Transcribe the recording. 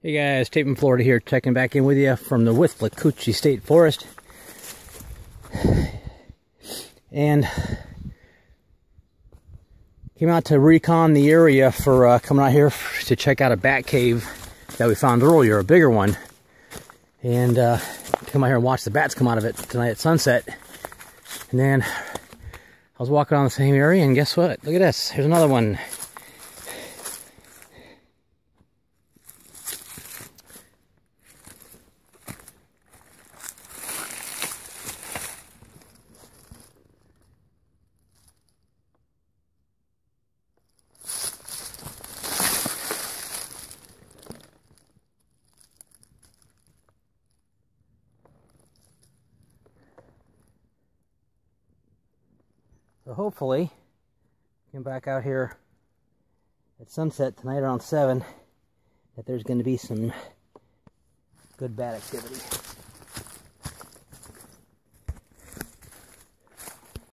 Hey guys, Tate from Florida here, checking back in with you from the Withlacoochee State Forest. And came out to recon the area for coming out here to check out a bat cave that we found earlier, a bigger one. And come out here and watch the bats come out of it tonight at sunset. And then I was walking around the same area, and guess what? Look at this. Here's another one. So hopefully, come back out here at sunset tonight around 7, that there's going to be some good bat activity.